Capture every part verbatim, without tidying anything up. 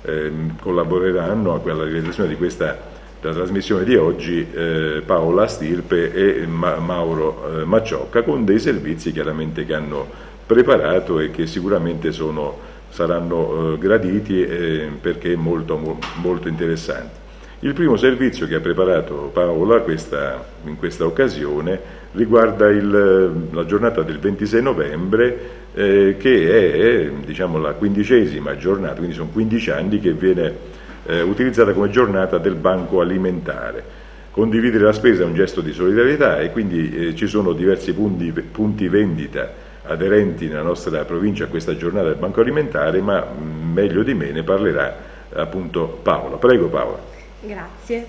eh, collaboreranno alla realizzazione di questa la trasmissione di oggi eh, Paola Stirpe e Ma Mauro eh, Macciocca, con dei servizi chiaramente che hanno preparato e che sicuramente sono, saranno eh, graditi eh, perché molto, molto interessanti. Il primo servizio che ha preparato Paola questa, in questa occasione riguarda il, la giornata del ventisei novembre eh, che è diciamo, la quindicesima giornata, quindi sono quindici anni che viene Eh, utilizzata come giornata del banco alimentare. Condividere la spesa è un gesto di solidarietà e quindi eh, ci sono diversi punti, punti vendita aderenti nella nostra provincia a questa giornata del banco alimentare, ma mh, meglio di me ne parlerà appunto Paola. Prego Paola. Grazie.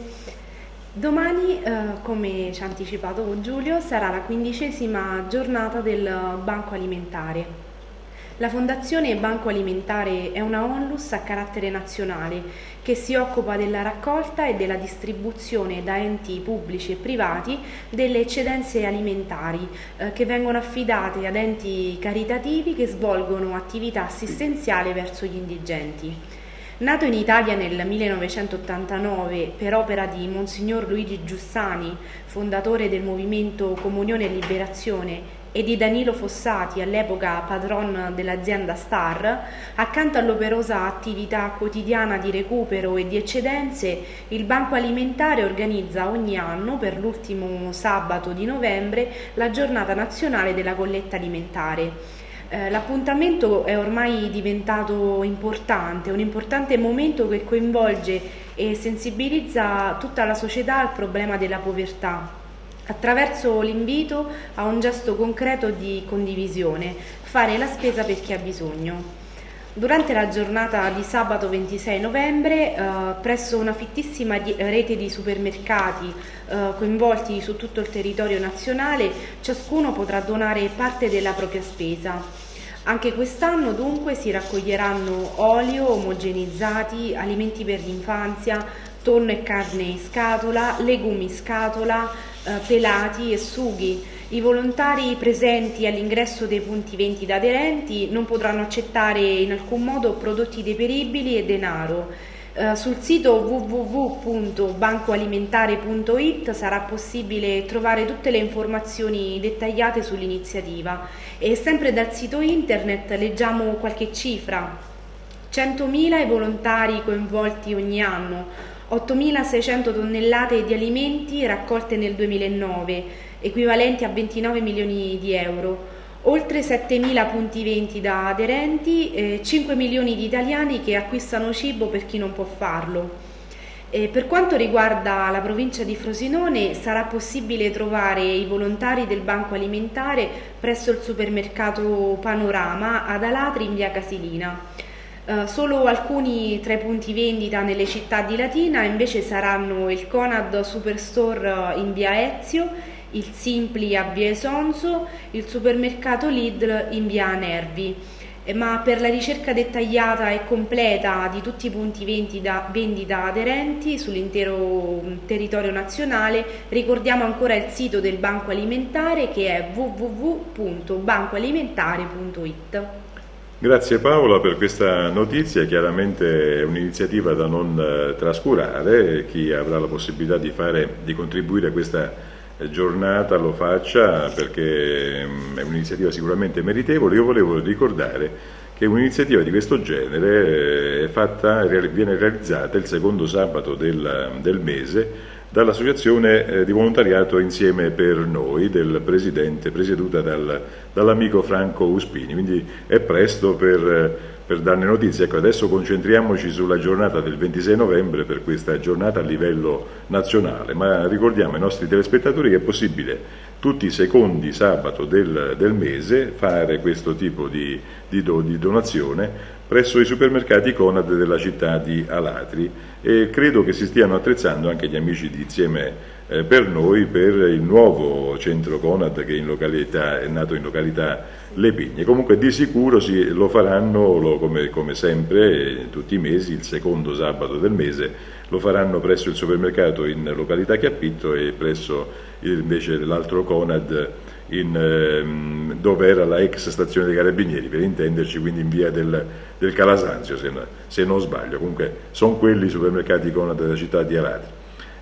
Domani, eh, come ci ha anticipato Giulio, sarà la quindicesima giornata del banco alimentare. La Fondazione Banco Alimentare è una onlus a carattere nazionale che si occupa della raccolta e della distribuzione da enti pubblici e privati delle eccedenze alimentari eh, che vengono affidate ad enti caritativi che svolgono attività assistenziale verso gli indigenti. Nato in Italia nel millenovecentottantanove per opera di Monsignor Luigi Giussani, fondatore del movimento Comunione e Liberazione, e di Danilo Fossati, all'epoca padron dell'azienda Star, accanto all'operosa attività quotidiana di recupero e di eccedenze, il Banco Alimentare organizza ogni anno, per l'ultimo sabato di novembre, la giornata nazionale della colletta alimentare. Eh, l'appuntamento è ormai diventato importante, un importante momento che coinvolge e sensibilizza tutta la società al problema della povertà, attraverso l'invito a un gesto concreto di condivisione, fare la spesa per chi ha bisogno. Durante la giornata di sabato ventisei novembre, eh, presso una fittissima di, rete di supermercati eh, coinvolti su tutto il territorio nazionale, ciascuno potrà donare parte della propria spesa. Anche quest'anno dunque si raccoglieranno olio, omogenizzati, alimenti per l'infanzia, tonno e carne in scatola, legumi in scatola, eh, pelati e sughi. I volontari presenti all'ingresso dei punti vendita aderenti non potranno accettare in alcun modo prodotti deperibili e denaro. Eh, sul sito w w w punto bancoalimentare punto it sarà possibile trovare tutte le informazioni dettagliate sull'iniziativa e sempre dal sito internet leggiamo qualche cifra. centomila i volontari coinvolti ogni anno, ottomilaseicento tonnellate di alimenti raccolte nel duemilanove, equivalenti a ventinove milioni di euro, oltre settemila punti vendita aderenti, eh, cinque milioni di italiani che acquistano cibo per chi non può farlo. E per quanto riguarda la provincia di Frosinone, sarà possibile trovare i volontari del Banco Alimentare presso il supermercato Panorama ad Alatri in via Casilina. Uh, solo alcuni tra i punti vendita nelle città di Latina invece saranno il Conad Superstore in via Ezio, il Simpli a via Esonzo, il supermercato Lidl in via Nervi. Eh, ma per la ricerca dettagliata e completa di tutti i punti vendita, vendita aderenti sull'intero territorio nazionale ricordiamo ancora il sito del Banco Alimentare che è w w w punto bancoalimentare punto it. Grazie Paola per questa notizia, chiaramente è un'iniziativa da non eh, trascurare, chi avrà la possibilità di, fare, di contribuire a questa eh, giornata lo faccia perché mh, è un'iniziativa sicuramente meritevole. Io volevo ricordare che un'iniziativa di questo genere eh, è fatta, viene realizzata il secondo sabato del, del mese dall'associazione eh, di volontariato Insieme per Noi del presidente, presieduta dal, dall'amico Franco Uspini, quindi è presto per, per darne notizie. Ecco, adesso concentriamoci sulla giornata del ventisei novembre per questa giornata a livello nazionale, ma ricordiamo ai nostri telespettatori che è possibile tutti i secondi sabato del, del mese fare questo tipo di, di, do, di donazione presso i supermercati Conad della città di Alatri e credo che si stiano attrezzando anche gli amici di Insieme eh, per noi per il nuovo centro Conad che è, in località, è nato in località Le Pigne. Comunque di sicuro si, lo faranno lo, come, come sempre tutti i mesi, il secondo sabato del mese, lo faranno presso il supermercato in località Chiappitto e presso invece l'altro Conad in, ehm, dove era la ex stazione dei Carabinieri, per intenderci, quindi in via del, del Calasanzio, se, no, se non sbaglio. Comunque sono quelli i supermercati Conad della città di Alatri.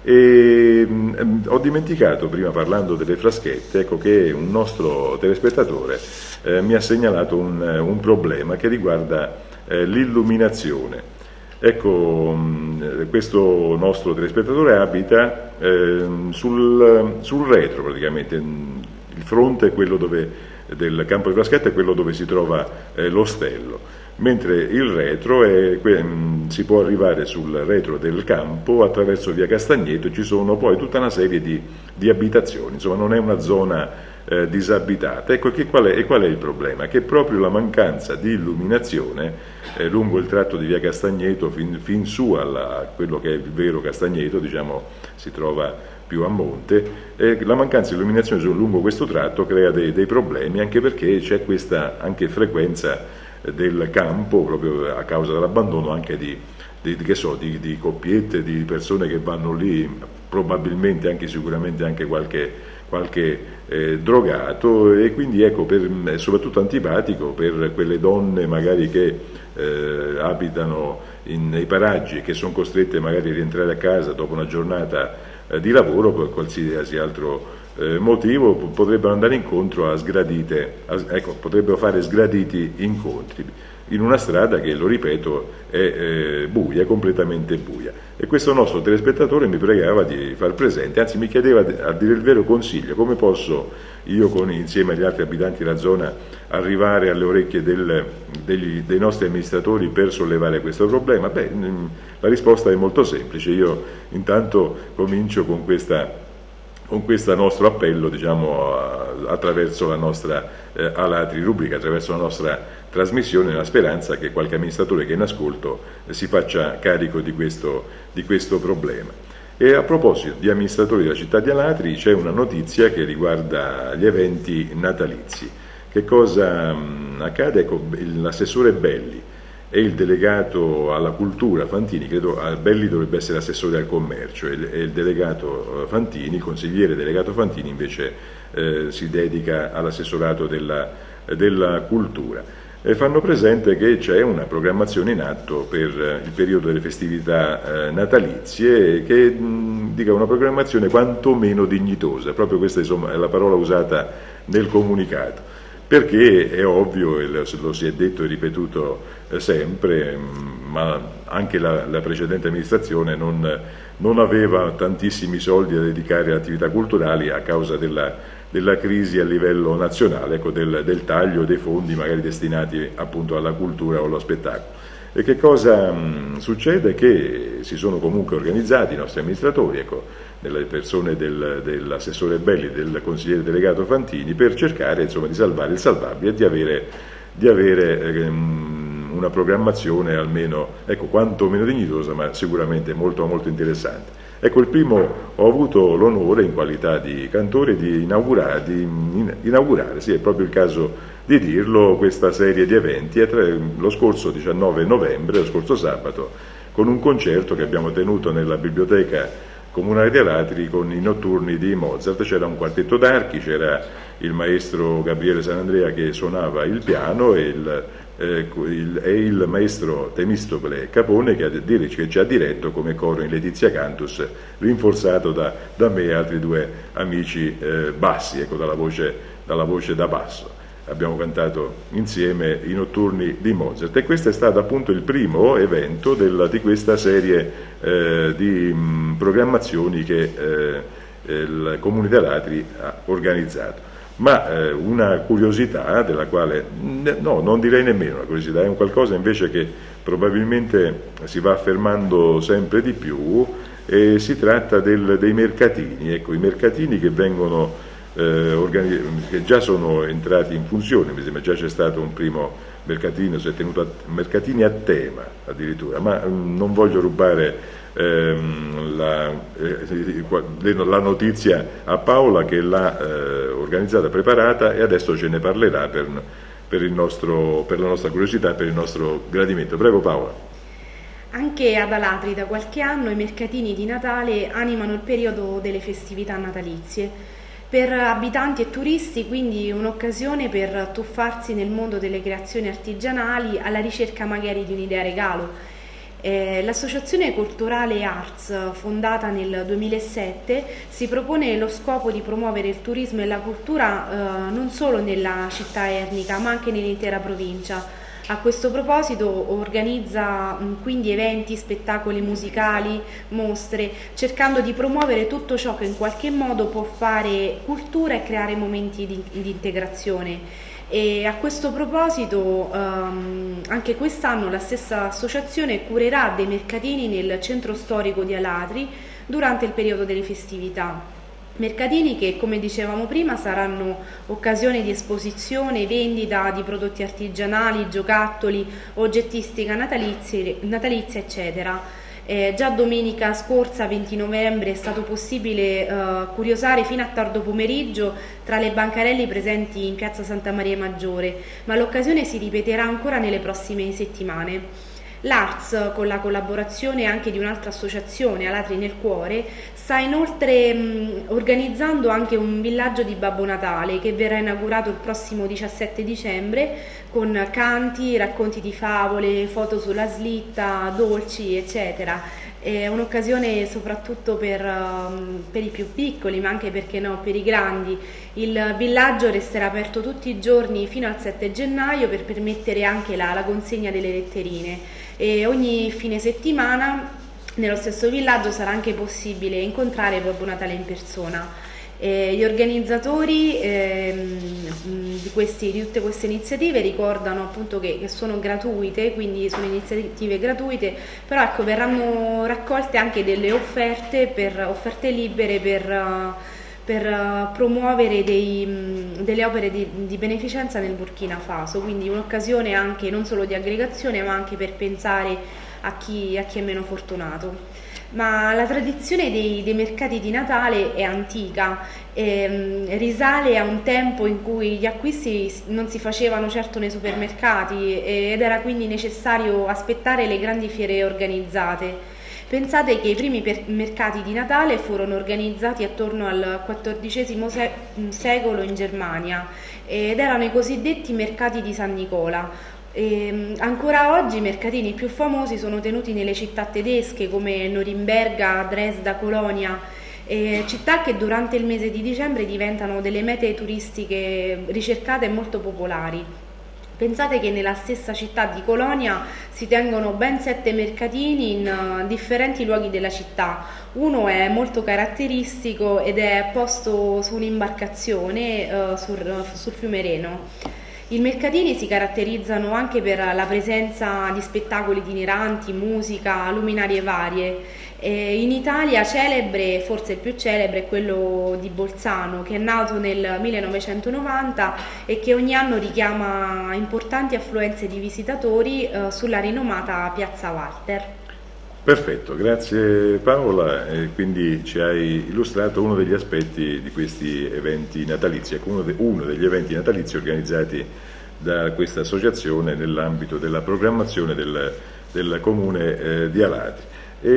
E, mh, ho dimenticato, prima parlando delle fraschette, ecco che un nostro telespettatore eh, mi ha segnalato un, un problema che riguarda eh, l'illuminazione. Ecco, mh, questo nostro telespettatore abita eh, sul, sul retro praticamente. Il fronte è quello dove, del campo di fraschette è quello dove si trova eh, l'ostello, mentre il retro è, mh, si può arrivare sul retro del campo attraverso via Castagneto, ci sono poi tutta una serie di, di abitazioni, insomma non è una zona eh, disabitata. Ecco che qual è, e qual è il problema? Che proprio la mancanza di illuminazione eh, lungo il tratto di via Castagneto fin, fin su alla, a quello che è il vero Castagneto, diciamo, si trova più a monte, eh, la mancanza di illuminazione lungo questo tratto crea dei, dei problemi, anche perché c'è questa anche frequenza eh, del campo, proprio a causa dell'abbandono anche di, di, che so, di, di coppiette, di persone che vanno lì, probabilmente anche sicuramente anche qualche, qualche eh, drogato, e quindi ecco, per, è soprattutto antipatico per quelle donne magari che eh, abitano in, nei paraggi e che sono costrette magari a rientrare a casa dopo una giornata di lavoro, per qualsiasi altro eh, motivo, potrebbero andare incontro a sgradite, a, ecco, potrebbero fare sgraditi incontri in una strada che, lo ripeto, è eh, buia, completamente buia. E questo nostro telespettatore mi pregava di far presente, anzi mi chiedeva, a dire il vero, consiglio: come posso io, con, insieme agli altri abitanti della zona, arrivare alle orecchie del, degli, dei nostri amministratori per sollevare questo problema? Beh, la risposta è molto semplice. Io intanto comincio con questa con questo nostro appello, diciamo, attraverso la nostra eh, Alatri rubrica, attraverso la nostra trasmissione, nella speranza che qualche amministratore che è in ascolto eh, si faccia carico di questo, di questo problema. E a proposito di amministratori della città di Alatri, c'è una notizia che riguarda gli eventi natalizi. Che cosa mh, accade? Ecco, l'assessore Belli e il delegato alla cultura Fantini, credo Belli dovrebbe essere assessore al commercio, e il delegato Fantini, il consigliere delegato Fantini invece eh, si dedica all'assessorato della, della cultura. E fanno presente che c'è una programmazione in atto per il periodo delle festività eh, natalizie, che mh, dica una programmazione quantomeno dignitosa, proprio questa, insomma, è la parola usata nel comunicato. Perché è ovvio, e lo si è detto e ripetuto sempre, ma anche la, la precedente amministrazione non, non aveva tantissimi soldi da dedicare a attività culturali a causa della, della crisi a livello nazionale, ecco, del, del taglio dei fondi magari destinati appunto alla cultura o allo spettacolo. E che cosa mh, succede? Che si sono comunque organizzati i nostri amministratori, ecco, delle persone del, dell'assessore Belli e del consigliere delegato Fantini, per cercare, insomma, di salvare il salvabile e di avere, di avere ehm, una programmazione almeno, ecco, quanto meno dignitosa, ma sicuramente molto, molto interessante. Ecco, il primo, ho avuto l'onore in qualità di cantore di inaugurare, di inaugurare, sì, è proprio il caso di dirlo, questa serie di eventi lo scorso diciannove novembre, lo scorso sabato, con un concerto che abbiamo tenuto nella biblioteca comunale di Alatri con i notturni di Mozart. C'era un quartetto d'archi, c'era il maestro Gabriele Sanandrea che suonava il piano e il, eh, il, e il maestro Temistocle Capone che, che ci ha diretto come coro in Letizia Cantus, rinforzato da, da me e altri due amici eh, bassi, ecco, dalla voce, dalla voce da basso. Abbiamo cantato insieme i notturni di Mozart, e questo è stato appunto il primo evento del, di questa serie eh, di mh, programmazioni che eh, il Comune di Alatri ha organizzato. Ma eh, una curiosità della quale, no, non direi nemmeno una curiosità, è un qualcosa invece che probabilmente si va affermando sempre di più, e si tratta del, dei mercatini, ecco, i mercatini che vengono Eh, che già sono entrati in funzione. Mi sembra già c'è stato un primo, mercatino, si è tenuto a, mercatini a tema addirittura, ma mh, non voglio rubare ehm, la, eh, la notizia a Paola, che l'ha eh, organizzata, preparata, e adesso ce ne parlerà per, per, il nostro, per la nostra curiosità e per il nostro gradimento. Prego Paola. Anche ad Alatri da qualche anno i mercatini di Natale animano il periodo delle festività natalizie. Per abitanti e turisti quindi un'occasione per tuffarsi nel mondo delle creazioni artigianali alla ricerca magari di un'idea regalo. Eh, L'associazione culturale Arts, fondata nel duemilasette, si propone lo scopo di promuovere il turismo e la cultura eh, non solo nella città ernica ma anche nell'intera provincia. A questo proposito organizza mh, quindi eventi, spettacoli musicali, mostre, cercando di promuovere tutto ciò che in qualche modo può fare cultura e creare momenti di, di integrazione. E a questo proposito ehm, anche quest'anno la stessa associazione curerà dei mercatini nel centro storico di Alatri durante il periodo delle festività. Mercatini che, come dicevamo prima, saranno occasione di esposizione, vendita di prodotti artigianali, giocattoli, oggettistica natalizia, natalizia eccetera. Eh, già domenica scorsa, venti novembre, è stato possibile eh, curiosare fino a tardo pomeriggio tra le bancarelle presenti in piazza Santa Maria Maggiore, ma l'occasione si ripeterà ancora nelle prossime settimane. L'Arts, con la collaborazione anche di un'altra associazione, Alatri nel Cuore, sta inoltre mh, organizzando anche un villaggio di Babbo Natale che verrà inaugurato il prossimo diciassette dicembre con canti, racconti di favole, foto sulla slitta, dolci eccetera. È un'occasione soprattutto per, um, per i più piccoli, ma anche, perché no, per i grandi. Il villaggio resterà aperto tutti i giorni fino al sette gennaio per permettere anche la, la consegna delle letterine, e ogni fine settimana nello stesso villaggio sarà anche possibile incontrare Babbo Natale in persona. Eh, gli organizzatori ehm, di, questi, di tutte queste iniziative ricordano appunto che, che sono gratuite, quindi sono iniziative gratuite, però ecco, verranno raccolte anche delle offerte, per, offerte libere per, per promuovere dei, delle opere di, di beneficenza nel Burkina Faso, quindi un'occasione anche non solo di aggregazione ma anche per pensare a chi, a chi è meno fortunato. Ma la tradizione dei, dei mercati di Natale è antica, ehm, risale a un tempo in cui gli acquisti non si facevano certo nei supermercati ed era quindi necessario aspettare le grandi fiere organizzate. Pensate che i primi mercati di Natale furono organizzati attorno al quattordicesimo secolo in Germania ed erano i cosiddetti mercati di San Nicola. E ancora oggi i mercatini più famosi sono tenuti nelle città tedesche come Norimberga, Dresda, Colonia, eh, città che durante il mese di dicembre diventano delle mete turistiche ricercate e molto popolari. Pensate che nella stessa città di Colonia si tengono ben sette mercatini in uh, differenti luoghi della città. Uno è molto caratteristico ed è posto su un'imbarcazione uh, sul, sul fiume Reno. I mercatini si caratterizzano anche per la presenza di spettacoli itineranti, musica, luminarie varie. E in Italia celebre, forse il più celebre, è quello di Bolzano, che è nato nel millenovecentonovanta e che ogni anno richiama importanti affluenze di visitatori eh, sulla rinomata Piazza Walter. Perfetto, grazie Paola. E quindi ci hai illustrato uno degli aspetti di questi eventi natalizi, ecco, uno, de, uno degli eventi natalizi organizzati da questa associazione nell'ambito della programmazione del, del comune eh, di Alatri. E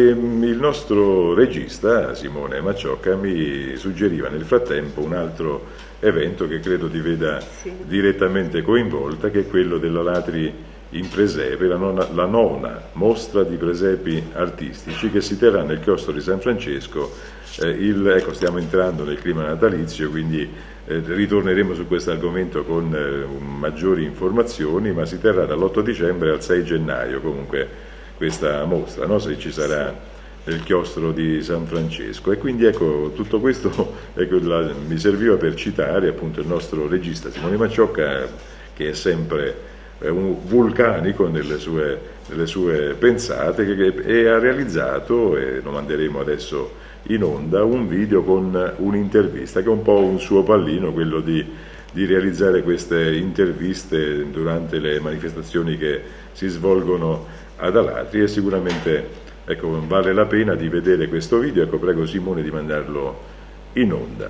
il nostro regista Simone Macciocca mi suggeriva nel frattempo un altro evento che credo ti veda sì. direttamente coinvolta, che è quello dell'Alatri in presepe, la nona, la nona mostra di presepi artistici che si terrà nel chiostro di San Francesco. Eh, il, ecco, stiamo entrando nel clima natalizio, quindi eh, ritorneremo su questo argomento con eh, maggiori informazioni, ma si terrà dall'otto dicembre al sei gennaio comunque questa mostra, no? Se ci sarà nel chiostro di San Francesco. E quindi ecco, tutto questo ecco, la, mi serviva per citare appunto il nostro regista Simone Macciocca, che è sempre è un vulcanico nelle sue, nelle sue pensate, che, che, e ha realizzato, e lo manderemo adesso in onda, un video con un'intervista che è un po' un suo pallino, quello di, di realizzare queste interviste durante le manifestazioni che si svolgono ad Alatri, e sicuramente, ecco, vale la pena di vedere questo video. Ecco, prego Simone di mandarlo in onda.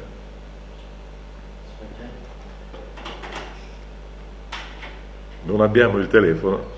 Non abbiamo il telefono.